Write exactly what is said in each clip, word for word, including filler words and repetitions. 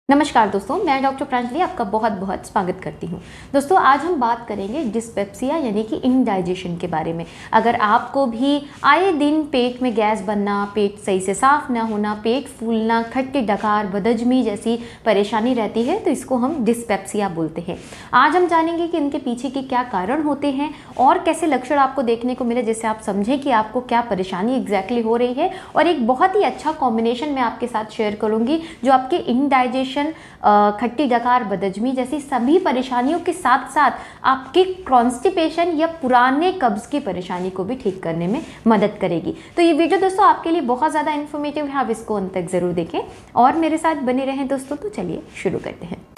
नमस्कार दोस्तों, मैं डॉक्टर प्रांजलि आपका बहुत बहुत स्वागत करती हूं। दोस्तों आज हम बात करेंगे डिस्पेप्सिया यानी कि इंडाइजेशन के बारे में। अगर आपको भी आए दिन पेट में गैस बनना, पेट सही से साफ ना होना, पेट फूलना, खट्टी डकार, बदहजमी जैसी परेशानी रहती है तो इसको हम डिस्पेप्सिया बोलते हैं। आज हम जानेंगे कि इनके पीछे के क्या कारण होते हैं और कैसे लक्षण आपको देखने को मिले जिससे आप समझें कि आपको क्या परेशानी एग्जैक्टली हो रही है। और एक बहुत ही अच्छा कॉम्बिनेशन मैं आपके साथ शेयर करूँगी जो आपके इंडाइजेशन, खट्टी डकार, बदहजमी जैसी सभी परेशानियों के साथ साथ आपके कॉन्स्टिपेशन या पुराने कब्ज की परेशानी को भी ठीक करने में मदद करेगी। तो ये वीडियो दोस्तों आपके लिए बहुत ज़्यादा इन्फॉर्मेटिव है, आप इसको अंत तक ज़रूर देखें और मेरे साथ बने रहें दोस्तों। तो चलिए शुरू करते हैं।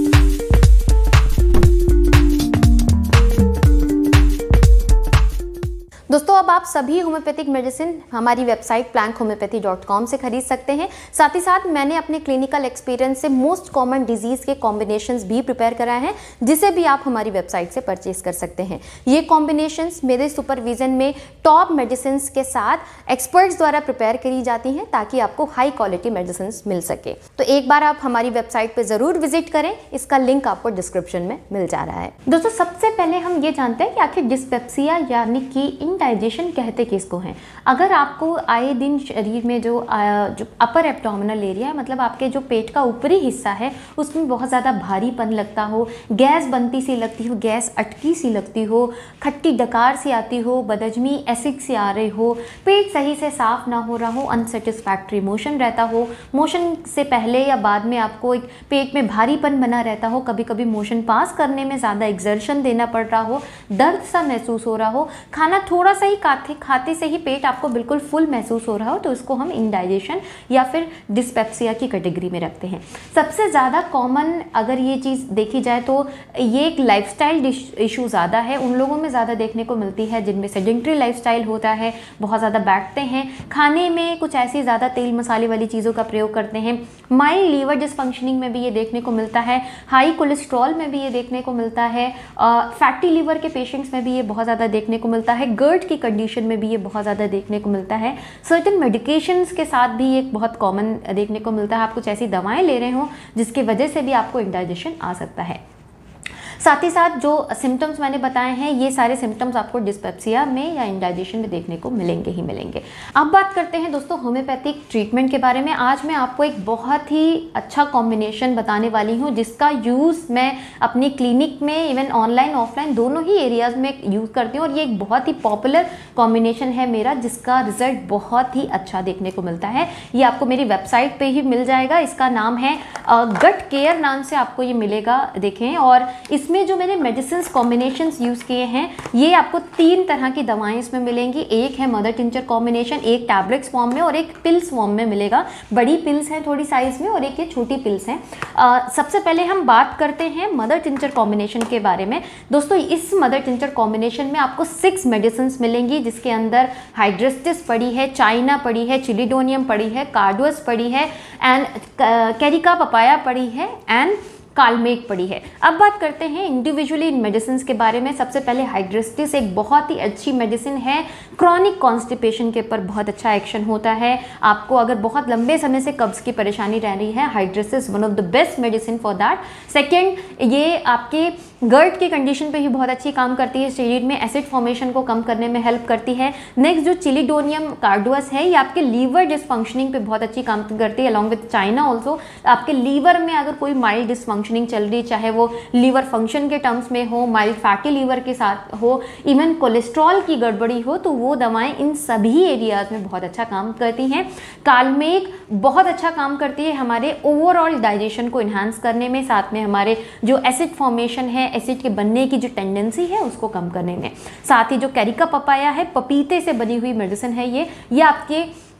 दोस्तों अब आप सभी होम्योपैथिक मेडिसिन हमारी website Planck homeopathy dot com से खरीद सकते हैं। साथ ही साथ मैंने अपने क्लिनिकल एक्सपीरियंस से मोस्ट कॉमन डिजीज़ के कॉम्बिनेशंस भी प्रिपेयर कराए हैं जिसे भी आप हमारी वेबसाइट से परचेज कर सकते हैं। ये कॉम्बिनेशंस मेरे सुपरविजन में टॉप मेडिसिन के साथ एक्सपर्ट्स द्वारा प्रिपेयर करी जाती हैं ताकि आपको हाई क्वालिटी मेडिसिन मिल सके। तो एक बार आप हमारी वेबसाइट पर ज़रूर विजिट करें, इसका लिंक आपको डिस्क्रिप्शन में मिल जा रहा है। दोस्तों सबसे पहले हम ये जानते हैं कि आखिर डिस्पेप्सिया यानी कि डाइजेशन कहते किसको हैं। अगर आपको आए दिन शरीर में जो जो अपर एब्डोमिनल एरिया है, मतलब आपके जो पेट का ऊपरी हिस्सा है, उसमें बहुत ज़्यादा भारीपन लगता हो, गैस बनती सी लगती हो, गैस अटकी सी लगती हो, खट्टी डकार सी आती हो, बदहजमी एसिड से आ रहे हो, पेट सही से साफ ना हो रहा हो, अनसेटिस्फैक्ट्री मोशन रहता हो, मोशन से पहले या बाद में आपको एक पेट में भारीपन बना रहता हो, कभी कभी मोशन पास करने में ज़्यादा एक्सर्शन देना पड़ रहा हो, दर्द सा महसूस हो रहा हो, खाना थोड़ा सा ही खाते खाते से ही पेट आपको बिल्कुल फुल महसूस हो रहा हो, तो इसको हम इंडाइजेशन या फिर डिस्पेप्सिया की कैटेगरी में रखते हैं। सबसे ज़्यादा कॉमन अगर ये चीज़ देखी जाए तो ये एक लाइफस्टाइल इशू ज़्यादा है, उन लोगों में ज़्यादा देखने को मिलती है जिनमें सेडेंट्री लाइफस्टाइल होता है, बहुत ज़्यादा बैठते हैं, खाने में कुछ ऐसी ज़्यादा तेल मसाले वाली चीज़ों का प्रयोग करते हैं, माइल्ड लीवर डिसफंक्शनिंग में भी ये देखने को मिलता है, हाई कोलेस्ट्रॉल में भी ये देखने को मिलता है, फैटी लीवर के पेशेंट्स में भी ये बहुत ज़्यादा देखने को मिलता है, गर्ट की कंडीशन में भी ये बहुत ज़्यादा देखने को मिलता है, सर्टेन मेडिकेशंस के साथ भी ये बहुत कॉमन देखने को मिलता है। आप कुछ ऐसी दवाएं ले रहे हो जिसकी वजह से भी आपको इंडाइजेशन आ सकता है। साथ ही साथ जो सिम्टम्स मैंने बताए हैं ये सारे सिम्टम्स आपको डिस्पेप्सिया में या इंडाइजेशन में देखने को मिलेंगे ही मिलेंगे। अब बात करते हैं दोस्तों होम्योपैथिक ट्रीटमेंट के बारे में। आज मैं आपको एक बहुत ही अच्छा कॉम्बिनेशन बताने वाली हूँ जिसका यूज़ मैं अपनी क्लिनिक में इवन ऑनलाइन ऑफलाइन दोनों ही एरियाज़ में यूज़ करती हूँ और ये एक बहुत ही पॉपुलर कॉम्बिनेशन है मेरा जिसका रिजल्ट बहुत ही अच्छा देखने को मिलता है। ये आपको मेरी वेबसाइट पर ही मिल जाएगा। इसका नाम है गट केयर, नाम से आपको ये मिलेगा, देखें। और इस में जो मैंने मेडिसिन कॉम्बिनेशंस यूज़ किए हैं ये आपको तीन तरह की दवाएं इसमें मिलेंगी। एक है मदर टिंचर कॉम्बिनेशन, एक टैबलेट्स फॉर्म में और एक पिल्स फॉर्म में मिलेगा। बड़ी पिल्स हैं थोड़ी साइज में और एक ये छोटी पिल्स हैं। आ, सबसे पहले हम बात करते हैं मदर टिंचर कॉम्बिनेशन के बारे में। दोस्तों इस मदर टिंचर कॉम्बिनेशन में आपको सिक्स मेडिसिन मिलेंगी जिसके अंदर हाइड्रेस्टिस पड़ी है, चाइना पड़ी है, चिलिडोनियम पड़ी है, कार्डुअस पड़ी है एंड कैरिका पपाया पड़ी है एंड कालमेक पड़ी है। अब बात करते हैं इंडिविजुअली इन मेडिसिन के बारे में। सबसे पहले हाइड्रेस्टिस एक बहुत ही अच्छी मेडिसिन है, क्रॉनिक कॉन्स्टिपेशन के ऊपर बहुत अच्छा एक्शन होता है। आपको अगर बहुत लंबे समय से कब्ज की परेशानी रह रही है, hydrastis one of the best medicine for that. Second, ये आपके गर्ट की कंडीशन पे ही बहुत अच्छी काम करती है, शरीर में एसिड फॉर्मेशन को कम करने में हेल्प करती है। नेक्स्ट जो चिलिडोनियम कार्डुअस है ये आपके लीवर डिसफंक्शनिंग पे बहुत अच्छी काम करती है अलॉन्ग विद चाइना ऑल्सो। आपके लीवर में अगर कोई माइल्ड डिसफंक्शनिंग चल रही, चाहे वो लीवर फंक्शन के टर्म्स में हो, माइल्ड फैटी लीवर के साथ हो, इवन कोलेस्ट्रॉल की गड़बड़ी हो, तो वो दवाएं इन सभी एरियाज में बहुत अच्छा काम करती हैं। कालमेक बहुत अच्छा काम करती है हमारे ओवरऑल डाइजेशन को इन्हांस करने में, साथ में हमारे जो एसिड फॉर्मेशन है, एसिड के बनने की जो टेंडेंसी है उसको कम करने में। साथ ही जो कैरिका पपाया है, पपीते से बनी हुई मेडिसिन है ये ये आपके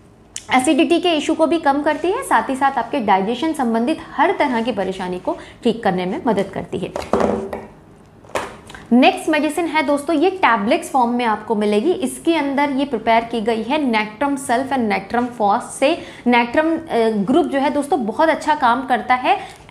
एसिडिटी के इशू को भी कम करती है, साथ ही साथ आपके डाइजेशन संबंधित हर तरह की परेशानी को ठीक करने में मदद करती है। नेक्स्ट मेडिसिन है दोस्तों ये टैबलेट्स फॉर्म में आपको मिलेगी। इसके अंदर ये प्रिपेयर की गई है natrum sulph and natrum phos से। नेक्ट्रम ग्रुप जो है दोस्तों बहुत अच्छा काम करता है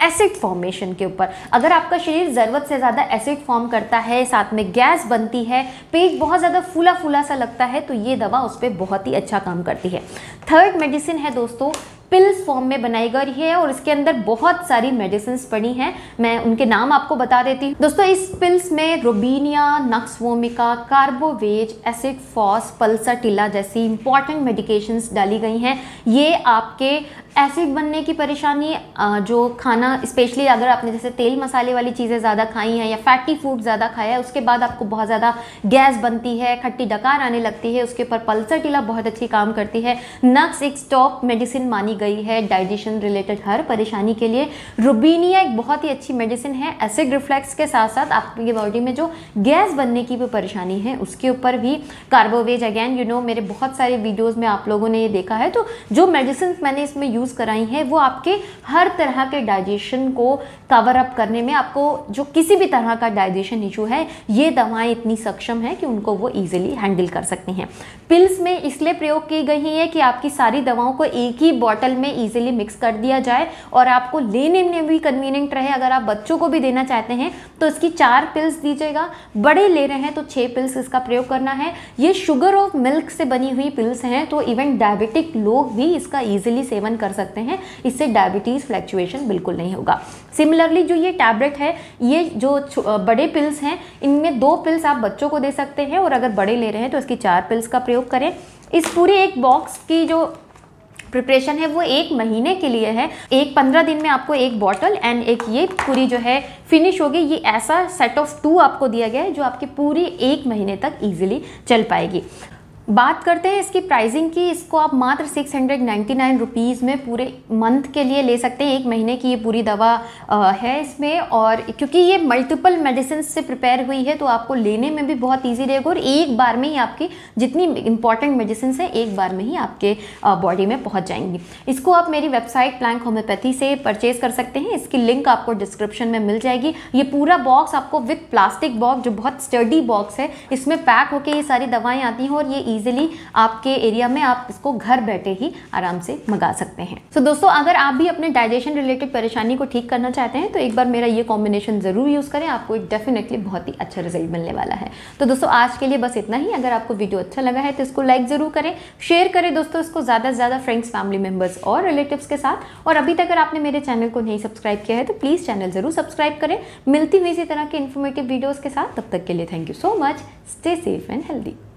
एसिड फॉर्मेशन के ऊपर। अगर आपका शरीर ज़रूरत से ज़्यादा एसिड फॉर्म करता है, साथ में गैस बनती है, पेट बहुत ज़्यादा फूला फूला सा लगता है, तो ये दवा उस पर बहुत ही अच्छा काम करती है। थर्ड मेडिसिन है दोस्तों, पिल्स फॉर्म में बनाई गई है और इसके अंदर बहुत सारी मेडिसिन पड़ी हैं। मैं उनके नाम आपको बता देती हूँ दोस्तों। इस पिल्स में robinia, nux vomica, carbo veg, acid phos, pulsatilla जैसी इंपॉर्टेंट मेडिकेशंस डाली गई हैं। ये आपके एसिड बनने की परेशानी, जो खाना स्पेशली अगर आपने जैसे तेल मसाले वाली चीज़ें ज़्यादा खाई हैं या फैटी फूड ज़्यादा खाया है, उसके बाद आपको बहुत ज़्यादा गैस बनती है, खट्टी डकार आने लगती है, उसके ऊपर पल्साटिला बहुत अच्छी काम करती है। नक्स एक टॉप मेडिसिन मानी गई है डाइजेशन रिलेटेड हर परेशानी के लिए। रुबीनिया एक बहुत ही अच्छी मेडिसिन है एसिड रिफ्लेक्स के साथ साथ आपकी बॉडी में जो गैस बनने की भी परेशानी है उसके ऊपर भी। कार्बोवेज अगेन यू नो मेरे बहुत सारे वीडियोस में आप लोगों ने ये देखा है, तो जो मेडिसिन मैंने इसमें यूज़ कराई हैं वो आपके हर तरह के डाइजेशन को कवर अप करने में, आपको जो किसी भी तरह का डाइजेशन इशू है, ये दवाएं इतनी सक्षम है कि उनको वो ईजिली हैंडल कर सकती हैं। पिल्स में इसलिए प्रयोग की गई है कि आपकी सारी दवाओं को एक ही बॉटल में इजीली मिक्स कर दिया जाए और आपको लेने में भी कन्वीनियंट रहे। अगर आप बच्चों को भी देना चाहते हैं तो इसकी चार पिल्स दीजिएगा, बड़े ले रहे हैं तो छह पिल्स इसका प्रयोग करना है। ये शुगर ऑफ मिल्क से बनी हुई पिल्स हैं, तो इवन डायबिटिक लोग भी इसका इजीली सेवन कर सकते हैं। इससे डायबिटीज फ्लैक्चुएशन बिल्कुल नहीं होगा। सिमिलरली जो ये टैबलेट है, ये जो बड़े पिल्स हैं, इनमें दो पिल्स आप बच्चों को दे सकते हैं और अगर बड़े ले रहे हैं तो इसकी चार पिल्स का प्रयोग करें। इस पूरे एक बॉक्स की जो प्रिपरेशन है वो एक महीने के लिए है। एक पंद्रह दिन में आपको एक बॉटल एंड एक ये पूरी जो है फिनिश होगी। ये ऐसा सेट ऑफ टू आपको दिया गया है जो आपकी पूरी एक महीने तक इजीली चल पाएगी। बात करते हैं इसकी प्राइसिंग की। इसको आप मात्र six hundred ninety nine rupees में पूरे मंथ के लिए ले सकते हैं। एक महीने की ये पूरी दवा आ, है इसमें, और क्योंकि ये मल्टीपल मेडिसिन से प्रिपेयर हुई है तो आपको लेने में भी बहुत इजी रहेगा और एक बार में ही आपकी जितनी इंपॉर्टेंट मेडिसिन है एक बार में ही आपके बॉडी में पहुंच जाएंगी। इसको आप मेरी वेबसाइट प्लैंक होम्योपैथी से परचेज कर सकते हैं। इसकी लिंक आपको डिस्क्रिप्शन में मिल जाएगी। ये पूरा बॉक्स आपको विथ प्लास्टिक बॉक्स, जो बहुत स्टडी बॉक्स है, इसमें पैक होके ये सारी दवाएँ आती हैं और ये इजीली आपके एरिया में आप इसको घर बैठे ही आराम से मंगा सकते हैं। तो so, दोस्तों अगर आप भी अपने डाइजेशन रिलेटेड परेशानी को ठीक करना चाहते हैं तो एक बार मेरा ये कॉम्बिनेशन जरूर यूज करें, आपको एक डेफिनेटली बहुत ही अच्छा रिजल्ट मिलने वाला है। तो दोस्तों आज के लिए बस इतना ही। अगर आपको वीडियो अच्छा लगा है तो इसको लाइक जरूर करें, शेयर करें दोस्तों इसको ज्यादा से ज्यादा फ्रेंड्स, फैमिली मेंबर्स और रिलेटिव्स के साथ। और अभी तक अगर आपने मेरे चैनल को नहीं सब्सक्राइब किया है तो प्लीज चैनल जरूर सब्सक्राइब करें। मिलती हुई इसी तरह के इन्फॉर्मेटिव वीडियोज के साथ, तब तक के लिए thank you so much. Stay safe and healthy.